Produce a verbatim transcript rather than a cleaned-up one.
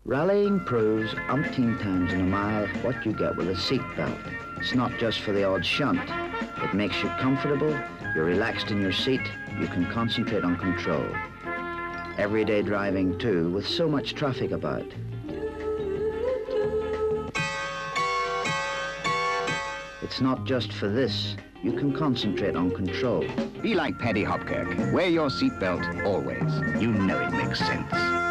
Rallying proves umpteen times in a mile what you get with a seatbelt. It's not just for the odd shunt. It makes you comfortable, you're relaxed in your seat, you can concentrate on control. Everyday driving too, with so much traffic about. It's not just for this. You can concentrate on control. Be like Paddy Hopkirk. Wear your seatbelt always. You know it makes sense.